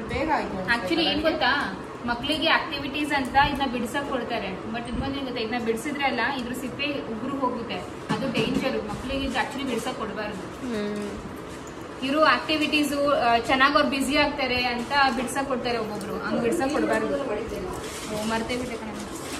ಬೇಗ ಆಯ್ತು. ಆಕ್ಚುಲಿ ಏನ್ ಗೊತ್ತಾ, ಮಕ್ಳಿಗೆ ಆಕ್ಟಿವಿಟೀಸ್ ಅಂತ ಇದನ್ನ ಬಿಡ್ಸಕ್ ಕೊಡ್ತಾರೆ. ಬಟ್ ಇನ್ನೊಂದೇನ್ ಗೊತ್ತಾ, ಇದನ್ನ ಬಿಡಿಸಿದ್ರೆ ಅಲ್ಲ ಇದ್ರ ಸಿಪ್ಪೆ ಉಗುರು ಹೋಗುತ್ತೆ, ಅದು ಡೇಂಜರ್. ಮಕ್ಳಿಗೆ ಇದು ಆಕ್ಚುಲಿ ಬಿಡ್ಸಕ್ ಕೊಡಬಾರ್ದು. ಇರೋ ಆಕ್ಟಿವಿಟೀಸು ಚೆನ್ನಾಗಿ ಅವ್ರು ಬ್ಯುಸಿ ಆಗ್ತಾರೆ ಅಂತ ಬಿಡ್ಸಕ್ ಕೊಡ್ತಾರೆ ಒಬ್ಬೊಬ್ರು, ಹಂಗ್ ಬಿಡ್ಸಕ್ ಕೊಡಬಾರ್ದು. ಮರ್ತೇ ಬಿಟ್ಟೆ ಕಣ.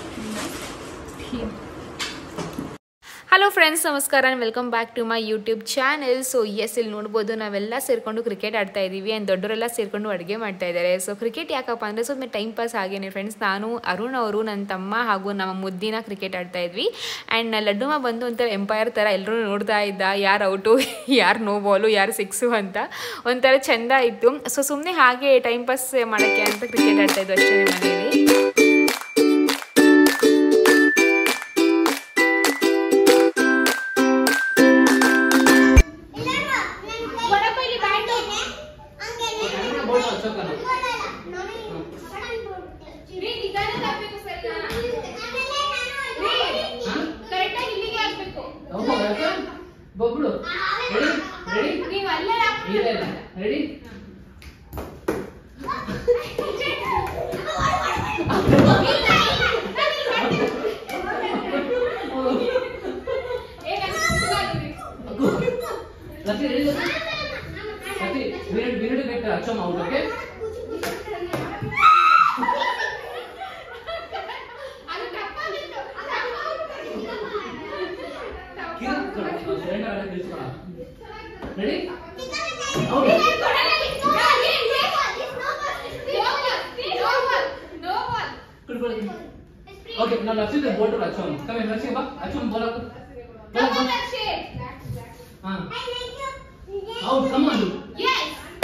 ಹಲೋ ಫ್ರೆಂಡ್ಸ್, ನಮಸ್ಕಾರ and welcome back to my YouTube channel. So yes, ಇಲ್ಲಿ ನೋಡ್ಬೋದು ನಾವೆಲ್ಲ ಸೇರಿಕೊಂಡು ಕ್ರಿಕೆಟ್ ಆಡ್ತಾ ಇದ್ದೀವಿ ಆ್ಯಂಡ್ ದೊಡ್ಡವರೆಲ್ಲ ಸೇರಿಕೊಂಡು ಅಡುಗೆ ಮಾಡ್ತಾ ಇದ್ದಾರೆ. ಸೊ ಕ್ರಿಕೆಟ್ ಯಾಕಪ್ಪ ಅಂದರೆ ಸ್ವಲ್ಪ ಟೈಮ್ ಪಾಸ್ ಆಗೇನೆ ಫ್ರೆಂಡ್ಸ್. ನಾನು, ಅರುಣ್ ಅವರು, ನನ್ನ ತಮ್ಮ ಹಾಗೂ ನಮ್ಮ ಮುದ್ದಿನ ಕ್ರಿಕೆಟ್ ಆಡ್ತಾ ಇದ್ವಿ. ಆ್ಯಂಡ್ ಲಡ್ಡುಮ ಬಂದು ಒಂಥರ ಎಂಪೈರ್ ಥರ ಎಲ್ಲರೂ ನೋಡ್ತಾ ಇದ್ದ, ಯಾರು ಔಟು, ಯಾರು ನೋ ಬಾಲು, ಯಾರು ಸಿಕ್ಸು ಅಂತ. ಒಂಥರ ಚೆಂದ ಇತ್ತು. ಸೊ ಸುಮ್ಮನೆ ಹಾಗೆ ಟೈಮ್ ಪಾಸ್ ಮಾಡೋಕ್ಕೆ ಅಂತ ಕ್ರಿಕೆಟ್ ಆಡ್ತಾ ಇದ್ವಿ ಅಷ್ಟೇ ಮನೆಯಲ್ಲಿ. Okay, now let's see the ball to Achom. Come here, let's see ba. Achom, ball up. Out, come on. Yes.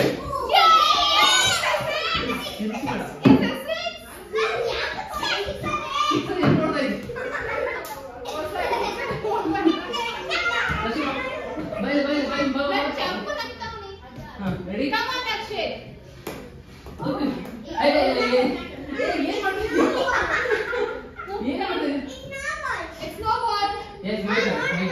Ready? Come on, Akshay. Okay. It's no ball. Yes, wait.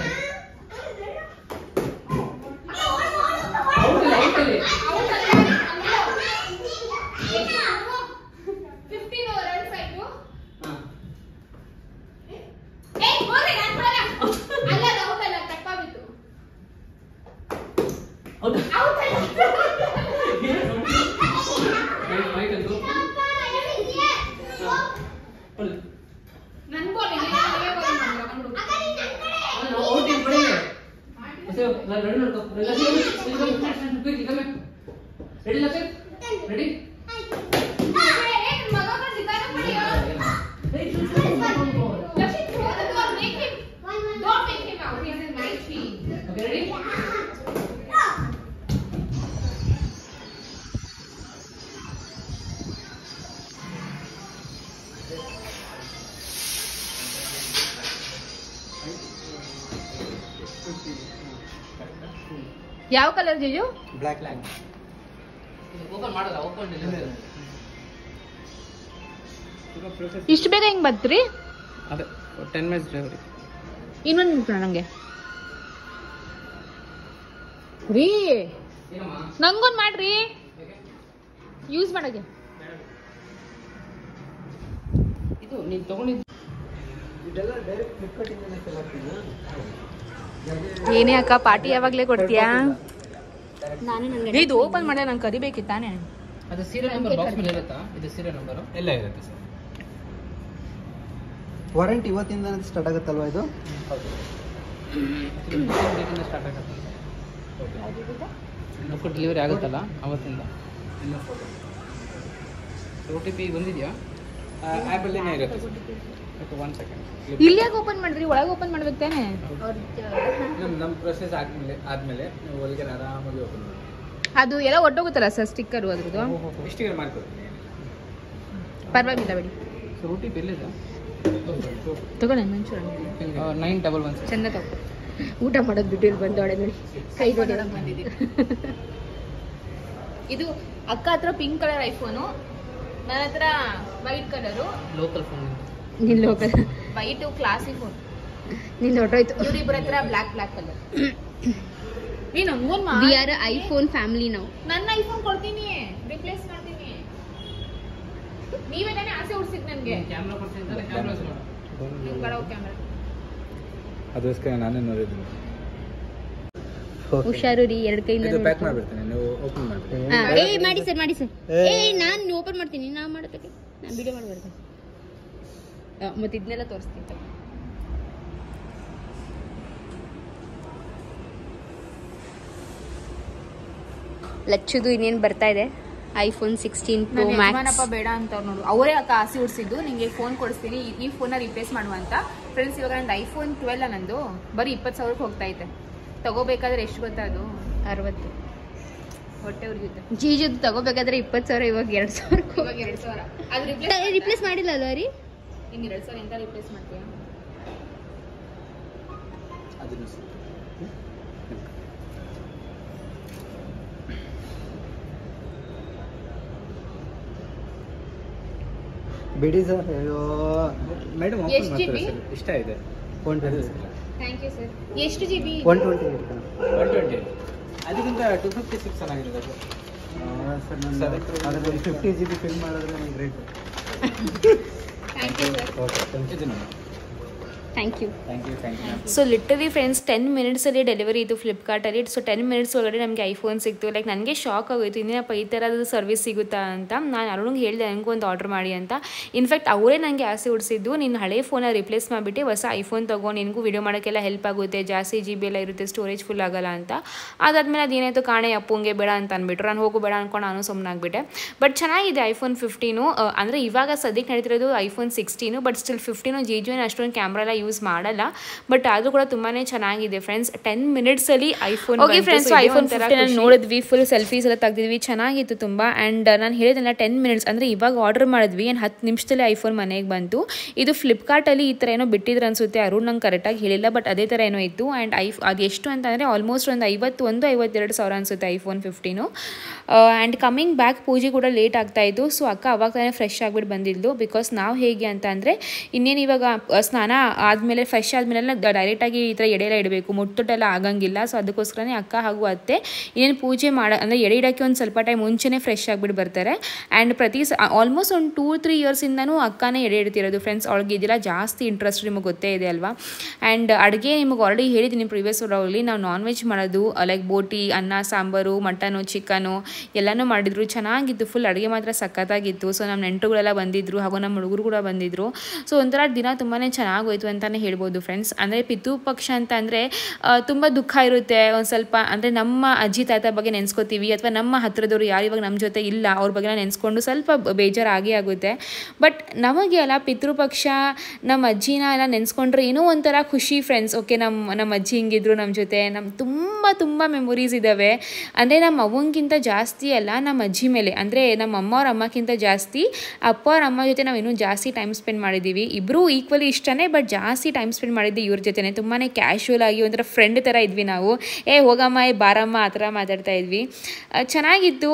Ready? ಯಾವ colour ಜಿಜು? Black line. Open ಮಾಡಲ್ಲ, open ಇಲ್ಲ. ಇಷ್ಟು ಬೇಗ ಹೆಂಗ್ ಬರ್ತೀರಿ? ಅದೇ 10 minutes ಡ್ರೈವರಿ. ಇನ್ನೊಂದು ನಿಮಿಷ ನಂಗೆ ರೀ, ನಂಗೊಂದು ಮಾಡ್ರಿ ಯೂಸ್ ಮಾಡಕ್ಕೆ. ಇದು ನೀನು ತಗೊಂಡಿದ್ದು ಇದೆಲ್ಲ ಡೈರೆಕ್ಟ್ ಫ್ಲಿಪ್ಕಾರ್ಟ್ ಇಂದ ಸೆಲೆಕ್ಟ್ ಮಾಡಿದ್ನಾ? ಏನೇ ಅಕ್ಕ, ಪಾರ್ಟಿ ಯಾವಾಗಲೇ ಕೊಡ್ತೀಯಾ? ನಾನು ಇದು ಓಪನ್ ಮಾಡಿ ನಂಗೆ ಕರಿಬೇಕಿತ್ತಾನೆ. ಅದು ಸೀರಿಯಲ್ ನಂಬರ್ ಬಾಕ್ಸ್ ಮೇಲೆ ಇರುತ್ತಾ? ಇದು ಸೀರಿಯಲ್ ನಂಬರ್ ಎಲ್ಲ ಇರುತ್ತೆ ಸರ್. ವಾರಂಟಿ ಇವತ್ತಿಂದ ಸ್ಟಾರ್ಟ್ ಆಗುತ್ತಲ್ವಾ ಇದು? ಹೌದು, ಡೇಟಿಂದ ಸ್ಟಾರ್ಟ್ ಆಗುತ್ತೆ. ಓಕೆ, ಡೆಲಿವರಿ ಆಗುತ್ತಲ್ಲ ಅವತ್ತಿಂದ. OTP ಬಂದಿದೆಯಾ? ಆ್ಯಪಲ್ಲೇ ಇರುತ್ತೆ. Okay, 1 second. ಇಲ್ಲಿ ಯಾಕೆ ಓಪನ್ ಮಾಡ್ರಿ? ಒಳಗೆ ಓಪನ್ ಮಾಡ್ಬೇಕು ತಾನೆ? ನಮ್ಮ ಪ್ರೊಸೆಸ್ ಆದ್ಮೇಲೆ ನೀವು ಒಳಗೆ ಆರಾಮಾಗಿ ಓಪನ್ ಮಾಡಿ. ಅದು ಎಲ್ಲ ಒಟ್ಟೋಗುತ್ತಲ್ಲ ಸರ್ ಸ್ಟಿಕ್ಕರು ಅದ್ರದ್ದು? ಸ್ಟಿಕ್ಕರ್ ಮಾಡ್ಕೊಡ್ತೀನಿ, ಪರವಾಗಿಲ್ಲ ಬಿಡಿ. ಸೊ OTP ಎಲ್ಲಿದೆ? ತಗೊಳ್ಳಿ ಮಂಚೂರ 911. ಚೆಂದ ತಗೋ. ಊಟ ಮಾಡೋದು ಬಿಟ್ಟು ಇಲ್ಲಿ ಬಂದವಳೆ ನೋಡಿ, ಕೈ ಬಂದಿದ್ದೀವಿ. ಇದು ಅಕ್ಕ ಹತ್ರ ಪಿಂಕ್ ಕಲರ್ ಐಫೋನು, ನನ್ನ ಹತ್ರ ವೈಟ್ ಕಲರು. Local phone. ನಿನ್ ಲೋಕಲ್ ವೈಟು ಕ್ಲಾಸಿ ಫೋನ್. ನಿನ್ ಹೊಟ್ಟೋಯ್ತು. ಇವ್ರಿಬ್ಬರ ಹತ್ರ ಬ್ಲ್ಯಾಕ್ ಕಲರ್. ನೀನು ಹಂಗೋನ್ ವಿ ಆರ್ ಐಫೋನ್ ಫ್ಯಾಮಿಲಿ ನಾವು. ನನ್ನ ಐಫೋನ್ ಕೊಡ್ತೀನಿ, ರಿಪ್ಲೇಸ್ ಮಾಡ್ತೀನಿ. ನೀವೇ ತಾನೇ ಆಸೆ ಹುಡ್ಸಿದ್ ನನಗೆ. ಕ್ಯಾಮ್ರಾ ಕೊಡ್ತಿದ್ದಾರೆ, ಕ್ಯಾಮ್ರಾ ನೀವು ಬರೋ ಕ್ಯಾಮ್ರಾ. ಅದಕ್ಕೋಸ್ಕರ ನಾನೇ ನೋಡಿದ್ದೀನಿ. ಹುಷಾರು ರೀ, 2 ಕೈಯಿಂದ ಇದು ಪ್ಯಾಕ್ ಮಾಡ್ಬಿಡ್ತೀನಿ, ನೀವು ಓಪನ್ ಮಾಡ್ಬಿಡಿ. ಮಾಡಿ ಸರ್ ನಾನು ಓಪನ್ ಮಾಡ್ತೀನಿ. ನಾ ಮಾಡೋದಕ್ಕೆ ನಾನು ವಿಡಿಯೋ ಮಾಡ್ಬಾರ್ದು. ಮತ್ತೆ ಇದನ್ನೆಲ್ಲ ತೋರಿಸ್ತೀನಿ. ಲಚ್ಚುದು ಇನ್ನೇನು ಬರ್ತಾ ಇದೆ, iPhone 16 Pro Max. ಬೇಡ ಅಂತ ಅವ್ರು ನೋಡು, ಅವರೇ ಅಕ್ಕ ಆಸೆ ಹುಡ್ಸಿದ್ದು ನಿಂಗೆ ಫೋನ್ ಕೊಡಿಸ್ತೀನಿ, ಈ ಫೋನ್ನ ರಿಪ್ಲೇಸ್ ಮಾಡುವಂತ. ಫ್ರೆಂಡ್ಸ್, ಇವಾಗ ನಂದು iPhone 12 ನಂದು ಬರೀ 20,000 ಹೋಗ್ತಾ ಐತೆ. ತಗೋಬೇಕಾದ್ರೆ ಎಷ್ಟು ಗೊತ್ತಾ ಅದು? 60. ಹೊಟ್ಟೆ ಉರಿಯುತ್ತೆ. ಜೀಜುದು ತಗೋಬೇಕಾದ್ರೆ 20,000, ಇವಾಗ 2,000. ಇವಾಗ 2,000 ಅದು ರಿಪ್ಲೇಸ್ ಮಾಡಿಲ್ಲ ಅಲ್ವಾ ರೀ? ಇನ್ನು 2,000 ಎಂತ ರಿಪ್ಲೇಸ್ ಮಾಡ್ತೀಯಾ? ಅದನ್ನು ಬಿಡಿ ಸರ್. ಅಯ್ಯೋ ಮೇಡಮ್ ಎಷ್ಟು GB? ಇಷ್ಟ ಇದೆ. 120. Thank you sir. ಎಷ್ಟು GB? 120. ಅದಕ್ಕಿಂತ 256 ಚೆನ್ನಾಗಿದೆ ಅದು. ಅದರಲ್ಲಿ 50 GB ಫಿಲ್ ಮಾಡಿದ್ರೆ ನನಗೆ great. Thank you sir. Okay, thank you. Thank you. So literally friends 10 ಮಿನಿಟ್ಸಲ್ಲಿ ಡೆಲಿವರಿ ಇತ್ತು ಫ್ಲಿಪ್ಕಾರ್ಟಲ್ಲಿ. ಸೊ 10 ಮಿನಿಟ್ಸ್ ಒಳಗಡೆ ನಮಗೆ ಐಫೋನ್ ಸಿಕ್ತು. ಲೈಕ್ ನನಗೆ ಶಾಕ್ ಆಗೋಯ್ತು, ಇನ್ನೇನಪ್ಪ ಈ ಥರದ್ದು ಸರ್ವಿಸ್ ಸಿಗುತ್ತಾ ಅಂತ. ನಾನು ಅರುಣ್ಗೆ ಹೇಳಿದೆ ನನಗೂ ಒಂದು ಆರ್ಡರ್ ಮಾಡಿ ಅಂತ. ಇನ್ಫ್ಯಾಕ್ಟ್ ಅವರೇ ನನಗೆ ಆಸೆ ಹುಡ್ಸಿದ್ದು, ನೀನು ಹಳೆ ಫೋನ ರಿಪ್ಲೇಸ್ ಮಾಡಿಬಿಟ್ಟು ಹೊಸ ಐಫೋನ್ ತಗೋ, ನಿನಗೂ ವಿಡಿಯೋ ಮಾಡೋಕ್ಕೆಲ್ಲ ಹೆಲ್ಪ್ ಆಗುತ್ತೆ, ಜಾಸ್ತಿ GB ಎಲ್ಲ ಇರುತ್ತೆ, ಸ್ಟೋರೇಜ್ ಫುಲ್ ಆಗಲ್ಲ ಅಂತ. ಅದಾದಮೇಲೆ ಅದೇನಾಯಿತು, ಕಾಣೆ ಅಪ್ಪಂಗೆ ಬೇಡ ಅಂತ ಅಂದ್ಬಿಟ್ರು. ನಾನು ಹೋಗು ಬೇಡ ಅಂದ್ಕೊಂಡು ನಾನು ಸುಮ್ಮನಾಗ್ಬಿಟ್ಟೆ. ಬಟ್ ಚೆನ್ನಾಗಿದೆ iPhone 15. ಅಂದರೆ ಇವಾಗ ಸದ್ಯಕ್ಕೆ ನಡೀತಿರೋದು iPhone 16, ಬಟ್ ಸ್ಟಿಲ್ 15 GG ಅಷ್ಟೊಂದು ಕ್ಯಾಮ್ರಾ ಎಲ್ಲ ಯೂಸ್ ಮಾಡಲ್ಲ, ಬಟ್ ಅದು ಕೂಡ ತುಂಬಾನೇ ಚೆನ್ನಾಗಿದೆ ಫ್ರೆಂಡ್ಸ್. 10 ಮಿನಿಟ್ಸಲ್ಲಿ ಐಫೋನ್. ಓಕೆ ಫ್ರೆಂಡ್ಸ್, ಐಫೋನ್ 15 ನೋಡಿದ್ವಿ, ಫುಲ್ ಸೆಲ್ಫೀಸ್ ಎಲ್ಲ ತೆಗೆದಿದ್ವಿ, ಚೆನ್ನಾಗಿತ್ತು ತುಂಬ. ಆ್ಯಂಡ್ ನಾನು ಹೇಳಿದ್ನಲ್ಲ 10 ಮಿನಿಟ್ಸ್ ಅಂದರೆ ಇವಾಗ ಆರ್ಡರ್ ಮಾಡಿದ್ವಿ, 10 ನಿಮಿಷದಲ್ಲಿ ಐಫೋನ್ ಮನೆಗೆ ಬಂತು. ಇದು ಫ್ಲಿಪ್ಕಾರ್ಟಲ್ಲಿ ಈ ಥರ ಏನೋ ಬಿಟ್ಟಿದ್ರು ಅನಿಸುತ್ತೆ, ಅರುಣ್ ನಂಗೆ ಕರೆಕ್ಟಾಗಿ ಹೇಳಿಲ್ಲ, ಬಟ್ ಅದೇ ಥರ ಏನೋ ಇತ್ತು. ಆ್ಯಂಡ್ ಅದು ಎಷ್ಟು ಅಂತಂದರೆ ಆಲ್ಮೋಸ್ಟ್ ಒಂದು 51-52 ಸಾವಿರ ಅನಿಸುತ್ತೆ iPhone 15. ಆ್ಯಂಡ್ ಕಮ್ಮಿಂಗ್ ಬ್ಯಾಕ್ ಪೂಜೆ ಕೂಡ ಲೇಟ್ ಆಗ್ತಾಯಿತ್ತು. ಸೊ ಅಕ್ಕ ಅವಾಗ ತಾನೇ ಫ್ರೆಶ್ ಆಗಿಬಿಟ್ಟು ಬಂದಿದ್ದು. ಬಿಕಾಸ್ ನಾವು ಹೇಗೆ ಅಂತ ಅಂದರೆ ಇನ್ನೇನು ಇವಾಗ ಸ್ನಾನ ಆದಮೇಲೆ ಫ್ರೆಶ್ ಆದಮೇಲೆಲ್ಲ ಡೈರೆಕ್ಟಾಗಿ ಈ ಥರ ಎಡೆ ಎಲ್ಲ ಇಡಬೇಕು, ಮುಟ್ಟುಟೆಲ್ಲ ಆಗಂಗಿಲ್ಲ. ಸೊ ಅದಕ್ಕೋಸ್ಕರನೇ ಅಕ್ಕ ಹಾಗೂ ಅತ್ತೆ ಇನ್ನೇನು ಪೂಜೆ ಅಂದರೆ ಎಡೆ ಇಡೋಕ್ಕೆ ಒಂದು ಸ್ವಲ್ಪ ಟೈಮ್ ಮುಂಚೆನೇ ಫ್ರೆಶ್ ಆಗಿಬಿಟ್ಟು ಬರ್ತಾರೆ. ಆ್ಯಂಡ್ ಆಲ್ಮೋಸ್ಟ್ ಒಂದು 2-3 ಇಯರ್ಸಿಂದನೂ ಅಕ್ಕನೇ ಎಡೆ ಇಡ್ತಿರೋದು ಫ್ರೆಂಡ್ಸ್. ಅವಳಿಗೆ ಇದೆಲ್ಲ ಜಾಸ್ತಿ ಇಂಟ್ರೆಸ್ಟ್, ನಿಮಗೆ ಗೊತ್ತೇ ಇದೆ ಅಲ್ವಾ. ಆ್ಯಂಡ್ ಅಡುಗೆ ನಿಮಗೆ ಆಲ್ರೆಡಿ ಹೇಳಿದ್ದೀನಿ ಪ್ರೀವಿಯಸ್ ಅವರಲ್ಲಿ, ನಾವು ನಾನ್ ವೆಜ್ ಮಾಡೋದು ಲೈಕ್ ಬೋಟಿ, ಅನ್ನ, ಸಾಂಬಾರು, ಮಟನು, ಚಿಕನು ಎಲ್ಲನೂ ಮಾಡಿದ್ರು, ಚೆನ್ನಾಗಿತ್ತು. ಫುಲ್ ಅಡುಗೆ ಮಾತ್ರ ಸಖತ್ತಾಗಿತ್ತು. ಸೊ ನಮ್ಮ ನೆಂಟರುಗಳೆಲ್ಲ ಬಂದಿದ್ದರು, ಹಾಗೂ ನಮ್ಮ ಹುಡುಗರು ಕೂಡ ಬಂದಿದ್ದರು. ಸೊ ಒಂಥರ ದಿನ ತುಂಬಾ ಚೆನ್ನಾಗೋಯ್ತು ಅಂತಲೇ ಹೇಳ್ಬೋದು ಫ್ರೆಂಡ್ಸ್. ಅಂದರೆ ಪಿತೃಪಕ್ಷ ಅಂತ ಅಂದರೆ ತುಂಬ ದುಃಖ ಇರುತ್ತೆ ಒಂದು ಸ್ವಲ್ಪ. ಅಂದರೆ ನಮ್ಮ ಅಜ್ಜಿ ತಾತ ಬಗ್ಗೆ ನೆನೆಸ್ಕೋತೀವಿ, ಅಥವಾ ನಮ್ಮ ಹತ್ರದವರು ಯಾರು ಇವಾಗ ನಮ್ಮ ಜೊತೆ ಇಲ್ಲ ಅವ್ರ ಬಗ್ಗೆ ನೆನೆಸ್ಕೊಂಡು ಸ್ವಲ್ಪ ಬೇಜಾರಾಗೇ ಆಗುತ್ತೆ. ಬಟ್ ನಮಗೆ ಅಲ್ಲ, ಪಿತೃಪಕ್ಷ ನಮ್ಮ ಅಜ್ಜಿನ ಎಲ್ಲ ನೆನೆಸ್ಕೊಂಡ್ರೆ ಏನೋ ಒಂಥರ ಖುಷಿ ಫ್ರೆಂಡ್ಸ್. ಓಕೆ, ನಮ್ಮ ಅಜ್ಜಿ ಹಿಂಗಿದ್ರು ನಮ್ಮ ಜೊತೆ, ತುಂಬ ಮೆಮೊರೀಸ್ ಇದ್ದಾವೆ. ಅಂದರೆ ನಮ್ಮ ಅವ್ವಂಗಿಂತ ಜಾಸ್ತಿ ಅಲ್ಲ, ನಮ್ಮ ಅಜ್ಜಿ ಮೇಲೆ, ಅಂದರೆ ನಮ್ಮ ಅಮ್ಮ ಅವ್ರ ಅಮ್ಮಕ್ಕಿಂತ ಜಾಸ್ತಿ ಅಪ್ಪ ಅವ್ರ ಅಮ್ಮ ಜೊತೆ ನಾವು ಇನ್ನೂ ಜಾಸ್ತಿ ಟೈಮ್ ಸ್ಪೆಂಡ್ ಮಾಡಿದ್ದೀವಿ. ಇಬ್ಬರೂ ಈಕ್ವಲಿ ಇಷ್ಟನೇ, ಬಟ್ ಜಾಸ್ತಿ ಟೈಮ್ ಸ್ಪೆಂಡ್ ಮಾಡಿದ್ದೆ ಇವ್ರ ಜೊತೆ. ತುಂಬಾ ಕ್ಯಾಶುವಲ್ ಆಗಿ ಒಂಥರ ಫ್ರೆಂಡ್ ಥರ ಇದ್ವಿ ನಾವು. ಹೋಗಮ್ಮ, ಬಾರಮ್ಮ ಆ ಥರ ಮಾತಾಡ್ತಾ ಇದ್ವಿ. ಚೆನ್ನಾಗಿತ್ತು.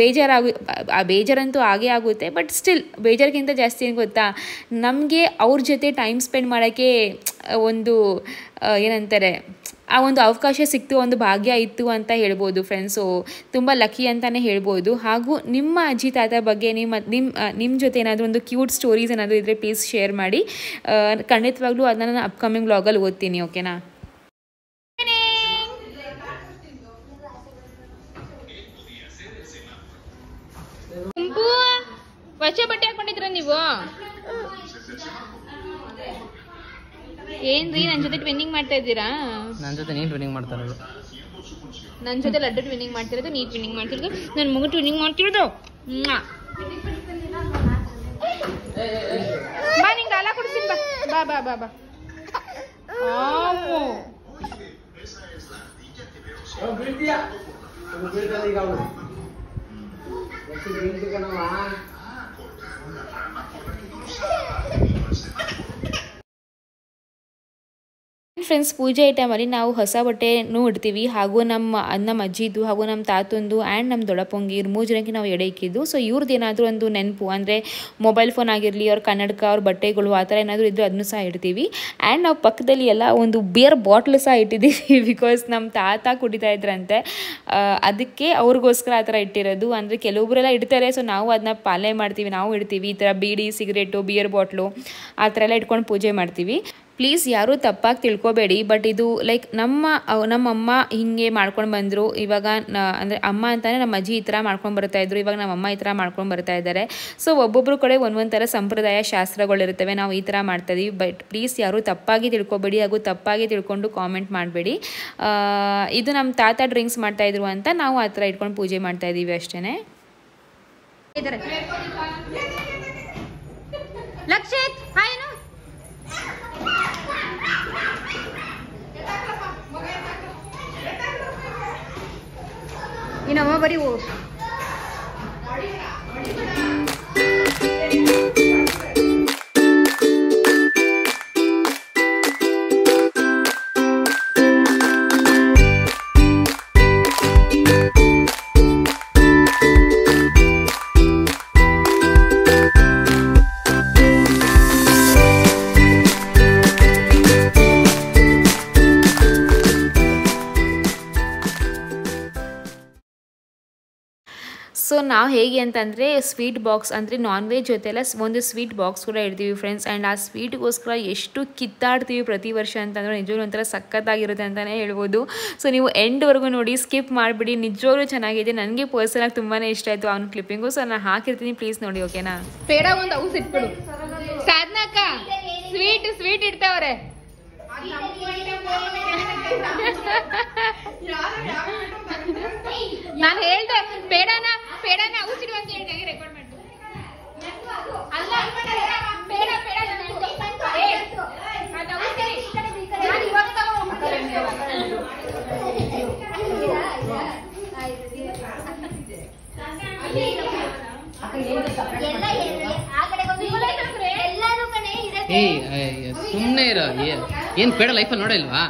ಬೇಜಾರಂತೂ ಆಗೇ ಆಗುತ್ತೆ, ಬಟ್ ಸ್ಟಿಲ್ ಬೇಜಾರಿಗಿಂತ ಜಾಸ್ತಿ ಏನು ಗೊತ್ತಾ, ನಮಗೆ ಅವ್ರ ಜೊತೆ ಟೈಮ್ ಸ್ಪೆಂಡ್ ಮಾಡೋಕ್ಕೆ ಒಂದು ಏನಂತಾರೆ, ಆ ಒಂದು ಅವಕಾಶ ಸಿಕ್ತು, ಒಂದು ಭಾಗ್ಯ ಇತ್ತು ಅಂತ ಹೇಳ್ಬೋದು ಫ್ರೆಂಡ್ಸು. ತುಂಬ ಲಕ್ಕಿ ಅಂತಲೇ ಹೇಳ್ಬೋದು. ಹಾಗೂ ನಿಮ್ಮ ಅಜ್ಜಿ ತಾತ ಬಗ್ಗೆ ನಿಮ್ಮ ಜೊತೆ ಏನಾದರೂ ಒಂದು ಕ್ಯೂಟ್ ಸ್ಟೋರೀಸ್ ಏನಾದರೂ ಇದ್ದರೆ ಪ್ಲೀಸ್ ಶೇರ್ ಮಾಡಿ. ಖಂಡಿತವಾಗ್ಲೂ ಅದನ್ನ ನಾನು ಅಪ್ಕಮಿಂಗ್ ವ್ಲಾಗಲ್ಲಿ ಓದ್ತೀನಿ. ಓಕೆನಾ? ಹೊಸ ಬಟ್ಟೆ ಹಾಕೊಂಡಿದ್ರ ನೀವು? ಏನ್ರಿ ನನ್ನ ಜೊತೆ ಟ್ವಿನ್ನಿಂಗ್ ಮಾಡ್ತಾ ಇದ್ದೀರಾ? ನನ್ನ ಜೊತೆ ನೀನು ಟ್ವಿನ್ನಿಂಗ್ ಮಾಡ್ತಾ ಇರೋದು. ನನ್ನ ಜೊತೆ ಲಡ್ಡು ಟ್ವಿನ್ನಿಂಗ್ ಮಾಡ್ತಿರೋದು, ನೀ ಟ್ವಿನ್ನಿಂಗ್ ಮಾಡ್ತಿರೋದು, ನನ್ನ ಮಗು ಟ್ವಿನ್ನಿಂಗ್ ಮಾಡ್ತಿರೋದು. ಬಾ, ನಿಂಗೆ ಹಾಲ ಕೊಡ್ತೀನಿ, ಬಾ ಬಾ ಬಾ ಬಾ. ಫ್ರೆಂಡ್ಸ್, ಪೂಜೆ ಐಟಮಲ್ಲಿ ನಾವು ಹೊಸ ಬಟ್ಟೆನೂ ಇಡ್ತೀವಿ, ಹಾಗೂ ನಮ್ಮ ಅಜ್ಜಿದು ಹಾಗೂ ನಮ್ಮ ತಾತಂದು ಆ್ಯಂಡ್ ನಮ್ಮ ದೊಡ್ಡಪ್ಪಂಗೆ ಇವ್ರು 3 ಜನಕ್ಕೆ ನಾವು ಎಡೆ ಇಕ್ಕಿದ್ದು. ಸೊ ಇವ್ರದ್ದು ಏನಾದರೂ ಒಂದು ನೆನಪು ಅಂದರೆ ಮೊಬೈಲ್ ಫೋನ್ ಆಗಿರಲಿ, ಅವ್ರ ಕನ್ನಡಕ, ಅವ್ರ ಬಟ್ಟೆಗಳು ಆ ಥರ ಏನಾದರೂ ಇದ್ದರೂ ಅದನ್ನು ಸಹ ಇಡ್ತೀವಿ. ಆ್ಯಂಡ್ ನಾವು ಪಕ್ಕದಲ್ಲಿ ಎಲ್ಲ ಒಂದು ಬಿಯರ್ ಬಾಟ್ಲ್ ಸಹ ಇಟ್ಟಿದ್ದೀವಿ. ಬಿಕಾಸ್ ನಮ್ಮ ತಾತ ಕುಡಿತಾ ಇದ್ರಂತೆ, ಅದಕ್ಕೆ ಅವ್ರಿಗೋಸ್ಕರ ಆ ಥರ ಇಟ್ಟಿರೋದು. ಅಂದರೆ ಕೆಲವೊಬ್ಬರೆಲ್ಲ ಇಡ್ತಾರೆ, ಸೊ ನಾವು ಅದನ್ನ ಪಾಲನೆ ಮಾಡ್ತೀವಿ, ನಾವು ಇಡ್ತೀವಿ. ಈ ಥರ ಬೀಡಿ, ಸಿಗರೇಟು, ಬಿಯರ್ ಬಾಟ್ಲು ಆ ಥರ ಎಲ್ಲ ಇಟ್ಕೊಂಡು ಪೂಜೆ ಮಾಡ್ತೀವಿ. ಪ್ಲೀಸ್ ಯಾರೂ ತಪ್ಪಾಗಿ ತಿಳ್ಕೊಬೇಡಿ, ಬಟ್ ಇದು ಲೈಕ್ ನಮ್ಮಮ್ಮ ಹಿಂಗೆ ಮಾಡ್ಕೊಂಡು ಬಂದರು. ಇವಾಗ ಅಂದರೆ ಅಮ್ಮ ಅಂತಲೇ ನಮ್ಮ ಅಜ್ಜಿ ಈ ಥರ ಮಾಡ್ಕೊಂಡು ಬರ್ತಾಯಿದ್ರು, ಇವಾಗ ನಮ್ಮಮ್ಮ ಈ ಥರ ಮಾಡ್ಕೊಂಡು ಬರ್ತಾ ಇದ್ದಾರೆ. ಸೊ ಒಬ್ಬೊಬ್ಬರು ಕಡೆ ಒಂದೊಂದು ಥರ ಸಂಪ್ರದಾಯ ಶಾಸ್ತ್ರಗಳಿರ್ತವೆ, ನಾವು ಈ ಥರ ಮಾಡ್ತಾಯಿದ್ದೀವಿ. ಬಟ್ ಪ್ಲೀಸ್ ಯಾರೂ ತಪ್ಪಾಗಿ ತಿಳ್ಕೊಬೇಡಿ, ಹಾಗೂ ತಪ್ಪಾಗಿ ತಿಳ್ಕೊಂಡು ಕಾಮೆಂಟ್ ಮಾಡಬೇಡಿ. ಇದು ನಮ್ಮ ತಾತ ಡ್ರಿಂಕ್ಸ್ ಮಾಡ್ತಾಯಿದ್ರು ಅಂತ ನಾವು ಆ ಥರ ಇಟ್ಕೊಂಡು ಪೂಜೆ ಮಾಡ್ತಾಯಿದ್ದೀವಿ ಅಷ್ಟೇ. ಲಕ್ಷಿತ್ ಹಾಯ್ನು ಇನ್ನಮ್ಮ ಬರೀ ಸೊ ನಾವು ಹೇಗೆ ಅಂತಂದರೆ ಸ್ವೀಟ್ ಬಾಕ್ಸ್ ಅಂದರೆ ನಾನ್ ವೆಜ್ ಜೊತೆಲ್ಲ ಒಂದು ಸ್ವೀಟ್ ಬಾಕ್ಸ್ ಕೂಡ ಇಡ್ತೀವಿ ಫ್ರೆಂಡ್ಸ್. ಆ್ಯಂಡ್ ಆ ಸ್ವೀಟ್ಗೋಸ್ಕರ ಎಷ್ಟು ಕಿತ್ತಾಡ್ತೀವಿ ಪ್ರತಿ ವರ್ಷ ಅಂತಂದರೆ ನಿಜವಾಗ್ಲೂ ಒಂಥರ ಸಖತ್ತಾಗಿರುತ್ತೆ ಅಂತಲೇ ಹೇಳ್ಬೋದು. ಸೊ ನೀವು ಎಂಡ್ವರೆಗೂ ನೋಡಿ, ಸ್ಕಿಪ್ ಮಾಡಿಬಿಡಿ, ನಿಜವಾಗ್ಲೂ ಚೆನ್ನಾಗಿದೆ. ನನಗೆ ಪರ್ಸನಲಾಗಿ ತುಂಬಾ ಇಷ್ಟ ಆಯಿತು ಅವ್ನ ಕ್ಲಿಪ್ಪಿಂಗು. ಸೊ ನಾನು ಹಾಕಿರ್ತೀನಿ, ಪ್ಲೀಸ್ ನೋಡಿ, ಓಕೆನಾ? ಪೇಡ ಒಂದು ಔಸ್ ಇಟ್ಬಿಡು. ಸಾಧನಕ್ಕ ಸ್ವೀಟ್ ಇಡ್ತಾವ್ರೆ. ನಾನು ಹೇಳ್ದೆ ಪೇಡನ ಔಸಿಡು ಅಂತ ಹೇಳ್ದೆ, ರೆಕಾರ್ಡ್ ಮಾಡಿ. ಅಲ್ಲ ಪೇಡ ಸುಮ್ಮನೆ ಇರೋ. ಏನ್ ಪೇಡ ಲೈಫಲ್ಲಿ ನೋಡಿಲ್ವಾ?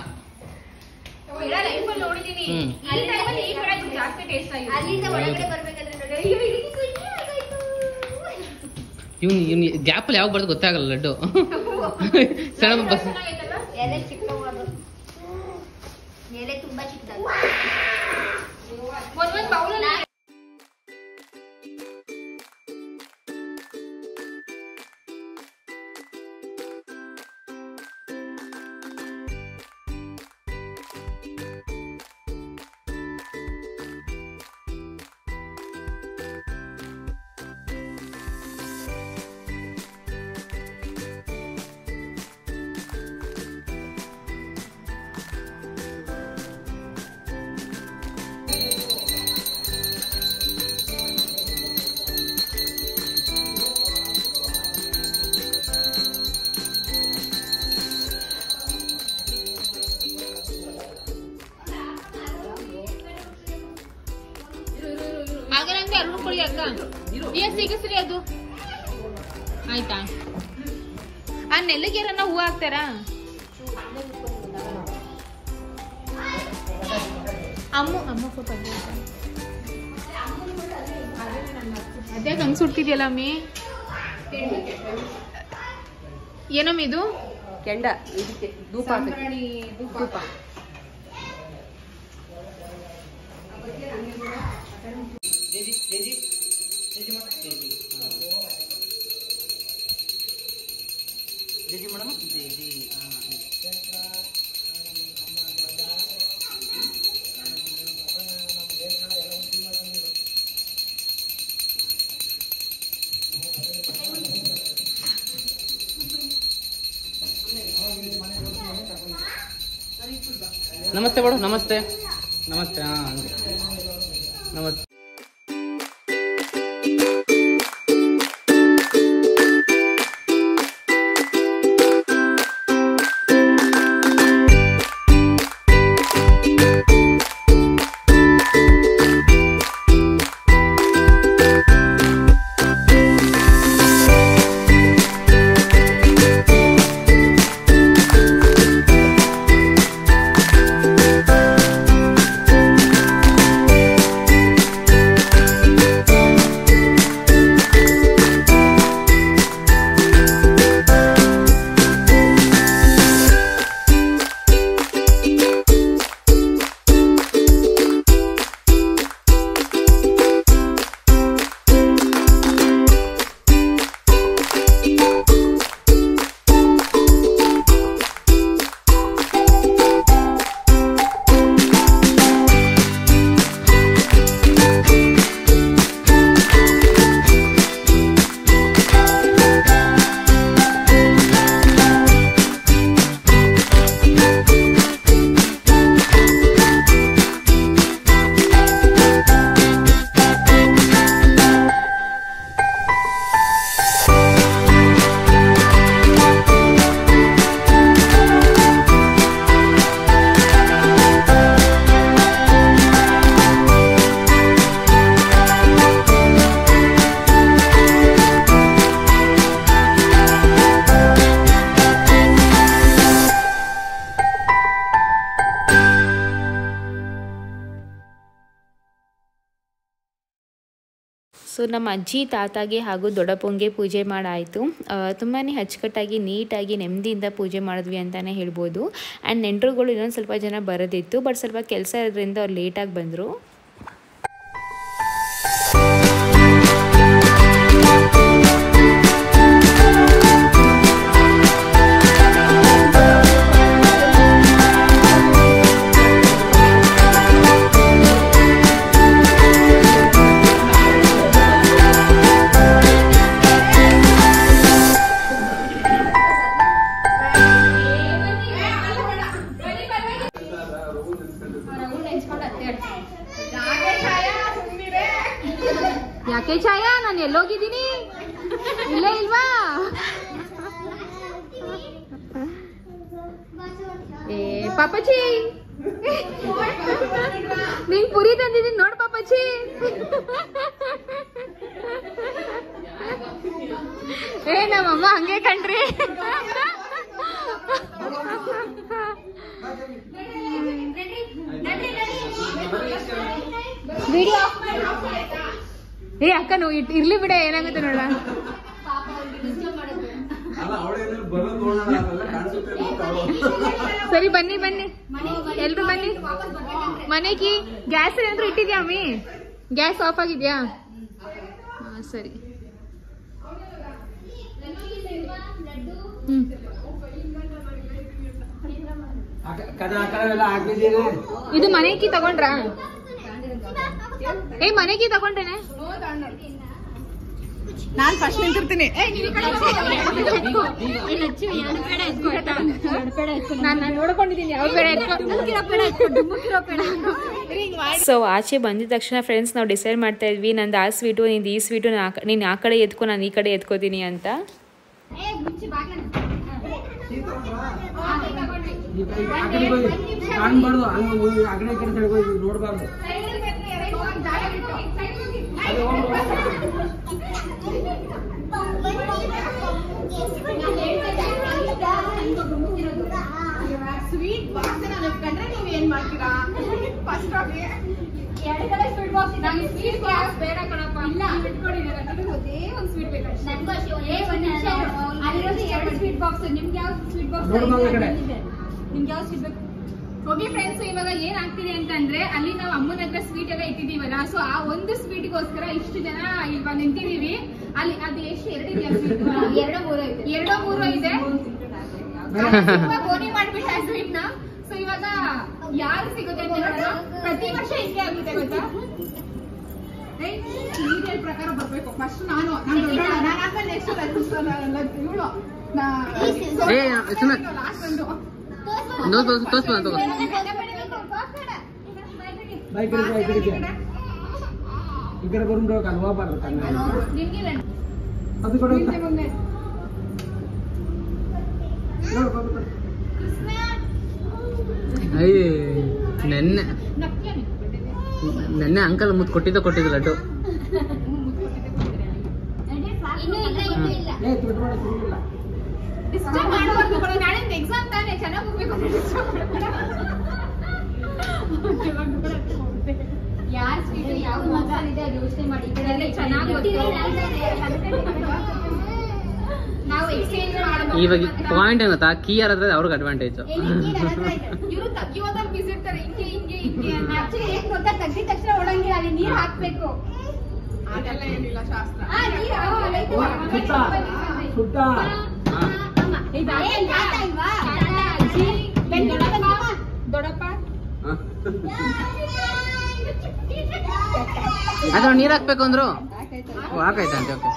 ಇವ್ನು ಗ್ಯಾಪಲ್ಲಿ ಯಾವಾಗ ಬರೋದು ಗೊತ್ತಾಗಲ್ಲ ಲಡ್ಡು. ಸಣ್ಣ ಬಸ್ ಸಿಗಸ್ರಿ ಅದು ಆಯ್ತಾ? ಆ ನೆಲ್ಲಿಗೆರನ್ನ ಹೂ ಹಾಕ್ತಾರಾ? ಅಮ್ಮ ಫೋಟೋ ಅದೇ ಹಂಗ್ ಸುಡ್ತಿದ್ಯಲ್ಲ ಅಮ್ಮಿ. ಏನಮ್ಮ ಇದು? ಕೆಂಡ, ಇದಕ್ಕೆ ಧೂಪ ಧೂಪ. ನಮಸ್ತೆ ಮೇಡಮ್. ನಮಸ್ತೆ. ನಮಸ್ತೆ. ನಮಸ್ತೆ. ಸೊ ನಮ್ಮ ಅಜ್ಜಿ ತಾತಾಗೆ ಹಾಗೂ ದೊಡ್ಡಪ್ಪಂಗೆ ಪೂಜೆ ಮಾಡಾಯಿತು. ತುಂಬಾ ಅಚ್ಚುಕಟ್ಟಾಗಿ ನೀಟಾಗಿ ನೆಮ್ಮದಿಯಿಂದ ಪೂಜೆ ಮಾಡಿದ್ವಿ ಅಂತಲೇ ಹೇಳ್ಬೋದು. ಆ್ಯಂಡ್ ನೆಂಟರುಗಳು ಇನ್ನೊಂದು ಸ್ವಲ್ಪ ಜನ ಬರೋದಿತ್ತು, ಬಟ್ ಸ್ವಲ್ಪ ಕೆಲಸ ಇರೋದ್ರಿಂದ ಅವ್ರು ಲೇಟಾಗಿ ಬಂದರು. ಯಾಕೆ ಛಾಯಾ, ನಾನು ಎಲ್ಲೋಗಿದ್ದೀನಿ? ಇಲ್ಲೇ ಇಲ್ವಾ? ಏ ಪಾಪಚ್ಚಿ, ನಿಂಗೆ ಪುರಿ ತಂದಿದ್ದೀನಿ ನೋಡ್ ಪಾಪಚ್ಚಿ. ಏ ನಮ್ಮಮ್ಮ ಹಂಗೆ ಕಣ್ರಿ. ವಿಡಿಯೋ ಏ ಅಕ್ಕ ನೀವು ಇರ್ಲಿ ಬಿಡ, ಏನಾಗುತ್ತೆ ನೋಡ. ಸರಿ ಬನ್ನಿ ಬನ್ನಿ ಎಲ್ರು ಬನ್ನಿ. ಮನೆಗೆ ಗ್ಯಾಸ್ ಏನಾದ್ರು ಇಟ್ಟಿದ್ಯಾ ಅಮ್ಮಿ? ಗ್ಯಾಸ್ ಆಫ್ ಆಗಿದ್ಯಾ? ಸರಿ. ಇದು ಮನೆಗೆ ತಗೊಂಡ್ರ? ಏ ಮನೆಗೆ ತಗೊಂಡ್ರೇನೆ? ನಾನ್ ಫಸ್ಟ್ ನಿಂತಿರ್ತೀನಿ. ನಾನು ನೋಡ್ಕೊಂಡಿದ್ದೀನಿ ಯಾವ ಬೇಡ. ಸೊ ಆಚೆ ಬಂದಿದ ತಕ್ಷಣ ಫ್ರೆಂಡ್ಸ್ ನಾವು ಡಿಸೈಡ್ ಮಾಡ್ತಾ ಇದ್ವಿ, ನಂದು ಆ ಸ್ವೀಟು ನಿಂದು ಈ ಸ್ವೀಟು, ನೀನು ಆ ಕಡೆ ಎತ್ಕೊ ನಾನು ಈ ಕಡೆ ಎತ್ಕೋತೀನಿ ಅಂತ. ಕಾಣ್ಬಾರ್ದು, ಅಗಡೆ ಕಡೆ ನೋಡ್ಬಾರ್ದು. ಸ್ವೀಟ್ ಬಾಕ್ಸ್ ಕಂಡ್ರೆ ನೀವ್ ಏನ್ ಮಾಡ್ತೀರಾ? ಫಸ್ಟ್ ಆಗಿ ಎರಡು ಕಡೆ ಸ್ವೀಟ್ ಬಾಕ್ಸ್. ನಮ್ಗೆ ಸ್ವೀಟ್ ಬಾಕ್ಸ್ ಬೇಡ ಕಣಪ್ಪ. ಇಲ್ಲ ಇಟ್ಕೊಳ್ಳಿ, ಒಂದೇ ಒಂದು ಸ್ವೀಟ್ ಬೇಕು. ಅಲ್ಲಿರೋದು ಎರಡು ಸ್ವೀಟ್ ಬಾಕ್ಸ್. ನಿಮ್ಗೆ ಯಾವ ಸ್ವೀಟ್ ಬಾಕ್ಸ್? ನಿಮ್ಗೆ ಯಾವ ಸ್ವೀಟ್ ಬೇಕು? ಓಕೆ ಫ್ರೆಂಡ್ಸ್, ಇವಾಗ ಏನ್ ಆಗ್ತಿದೆ ಅಂತಂದ್ರೆ, ಅಲ್ಲಿ ನಾವು ಅಮ್ಮನ ಹತ್ರ ಸ್ವೀಟ್ ಎಲ್ಲ ಇಟ್ಟಿದೀವಲ್ಲ, ಸೊ ಆ ಒಂದು ಸ್ವೀಟ್ಗೋಸ್ಕರ ಇಷ್ಟು ಜನ ಇವಾಗ ನಿಂತಿದೀವಿ. ಅಲ್ಲಿ ಅದು ಎಷ್ಟು ಎರಡಿದೆಯಾ ಸ್ವೀಟ್? ಎರಡೋ ಮೂರೋ ಇದೆ. ಬೋನಿ ಮಾಡ್ಬಿಟ್ಟ ಆ ಸ್ವೀಟ್ ನ. ಸೊ ಇವಾಗ ಯಾರು ಸಿಗುತ್ತೆ ಅಂತ ನೋಡೋಣ. ಪ್ರತಿ ವರ್ಷ ಹಿಂಗೆ ಆಗುತ್ತೆ ಗೊತ್ತಾ? ಸೀರಿಯಲ್ ಪ್ರಕಾರ ಬರ್ಬೇಕು. ಫಸ್ಟ್ ನಾನು ನೆಕ್ಸ್ಟ್ ಇವಳು ಲಾಸ್ಟ್ ಒಂದು ఇక్కడ ಬರುಂಡು ಕಲ್ವಾ ಬರುತ್ತೆ ಅದು ಕೊಡು ನೆನ್ನೆ ಅಂಕಲ್ ಮುತ್ತು ಕೊಟ್ಟಿದ್ದು ಲಡ್ಡು. ಎಕ್ಸಾಮ್ ತಾನೆ, ಚೆನ್ನಾಗಿ ಹೋಗ್ಬೇಕು. ಯಾರ ಸ್ವೀಟ್ ಯಾವ ಇದೆ ಅದು ಯೋಚನೆ ಮಾಡಿ. ಚೆನ್ನಾಗಿ ನಾವು ಎಕ್ಸ್ಚೇಂಜ್ ಮಾಡಬಹುದು. ಇವಾಗ ಪಾಯಿಂಟ್ ಏನಂತ ಕೀ ಯಾರಾದ್ರೆ ಅವ್ರಿಗೆ ಅಡ್ವಾಂಟೇಜ್. ಇವರು ತಗ್ಗಿಯೋದಲ್ಲಿ ಬಿಸಿರ್ತಾರೆ ಹಿಂಗೆ ಹಿಂಗೆ ಹಿಂಗೆ. ಆಕ್ಚುಲಿ ಏನ್ ಗೊತ್ತಾ, ತಗ್ಗಿದ ತಕ್ಷಣ ಒಳಂಗಿಲ್ಲ, ಅಲ್ಲಿ ನೀರು ಹಾಕ್ಬೇಕು. ಅದೆಲ್ಲ ಏನಿಲ್ಲ ಶಾಸ್ತ್ರ. ದೊಡ್ಡಪ್ಪ ಅದ್ರ ನೀರ್ ಹಾಕ್ಬೇಕು ಅಂದ್ರು ಹಾಕಾಯ್ತಂತೆ. ಓಕೆ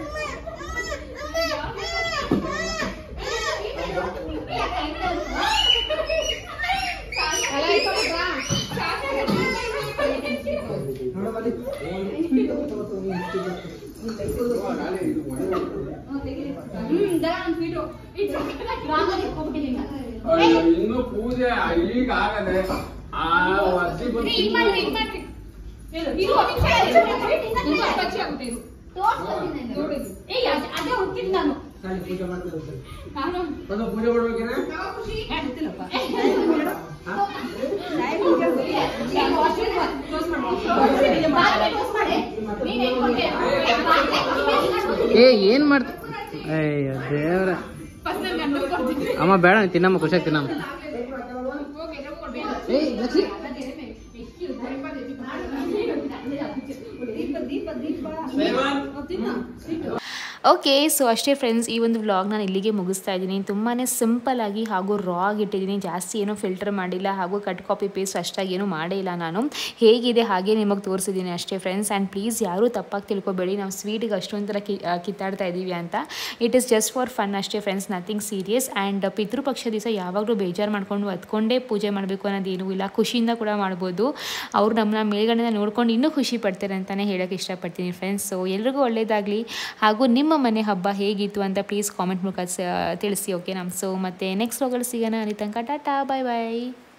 ಇನ್ನು ಪೂಜೆ ಈಗ ಆಗದೆ ಪೂಜೆ ಮಾಡ್ತಿರ್ತೀನಿ. ಪೂಜೆ ಮಾಡ್ಬೇಕೇನೆ ಏ ಏನು ಮಾಡ್ತ ಅಯ್ಯೋ ದೇವ್ರ ಅಮ್ಮ ಬೇಡ ತಿನ್ನಮ್ಮ ಖುಷಿಯಾಗಿ ತಿನ್ನಮ್ಮ. ಏಯ್ ಲಕ್ಷ್ಮಿ ಓಕೆ, ಸೊ ಅಷ್ಟೇ ಫ್ರೆಂಡ್ಸ್, ಈ ಒಂದು ವ್ಲಾಗ್ ನಾನು ಇಲ್ಲಿಗೆ ಮುಗಿಸ್ತಾ ಇದ್ದೀನಿ. ತುಂಬಾ ಸಿಂಪಲ್ಲಾಗಿ ಹಾಗೂ ರಾ ಆಗಿಟ್ಟಿದ್ದೀನಿ. ಜಾಸ್ತಿ ಏನೂ ಫಿಲ್ಟರ್ ಮಾಡಿಲ್ಲ ಹಾಗೂ ಕಟ್ ಕಾಪಿ ಪೇಸ್ಟ್ ಅಷ್ಟಾಗಿ ಏನೂ ಮಾಡೇ ಇಲ್ಲ. ನಾನು ಹೇಗಿದೆ ಹಾಗೆ ನಿಮಗೆ ತೋರಿಸಿದ್ದೀನಿ ಅಷ್ಟೇ ಫ್ರೆಂಡ್ಸ್. ಆ್ಯಂಡ್ ಪ್ಲೀಸ್ ಯಾರೂ ತಪ್ಪಾಗಿ ತಿಳ್ಕೊಬೇಡಿ, ನಾವು ಸ್ವೀಟಿಗೆ ಅಷ್ಟೊಂಥರ ಕಿತ್ತಾಡ್ತಾ ಇದ್ದೀವಿ ಅಂತ. It is just for fun ಅಷ್ಟೇ friends, nothing serious. And Pitrupaksha ದಿವಸ ಯಾವಾಗಲೂ ಬೇಜಾರು ಮಾಡ್ಕೊಂಡು ಹತ್ಕೊಂಡೇ ಪೂಜೆ ಮಾಡಬೇಕು ಅನ್ನೋದೇನೂ ಇಲ್ಲ, ಖುಷಿಯಿಂದ ಕೂಡ ಮಾಡ್ಬೋದು. ಅವ್ರು ನಮ್ಮನ್ನ ಮೇಲ್ಗಡೆಯಿಂದ ನೋಡ್ಕೊಂಡು ಇನ್ನೂ ಖುಷಿ ಪಡ್ತಾರೆ ಅಂತಲೇ ಹೇಳೋಕ್ಕೆ ಇಷ್ಟಪಡ್ತೀನಿ ಫ್ರೆಂಡ್ಸ್. ಸೊ ಎಲ್ರಿಗೂ ಒಳ್ಳೆಯದಾಗಲಿ. ಹಾಗೂ ನಿಮ್ಮ ಮನೆ ಹಬ್ಬ ಹೇಗಿತ್ತು ಅಂತ ಪ್ಲೀಸ್ ಕಾಮೆಂಟ್ ಮೂಲಕ ತಿಳಿಸಿ. ಓಕೆನಾ? ಸೊ ಮತ್ತೆ ನೆಕ್ಸ್ಟ್ ವ್ಲಾಗಲ್ಲಿ ಸಿಗೋಣ. ಅಲ್ಲಿ ತನಕ ಟಾಟಾ, ಬಾಯ್ ಬಾಯ್.